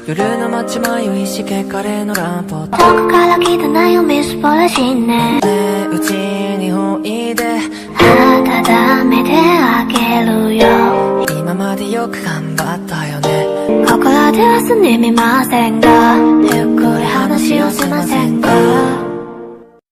夜の街迷いしけカレーのランプどこから来たなよみすぼらしいねうちにおいで温めてあげるよ今までよく頑張ったよね心ではすみませんがゆっくり話をしませんか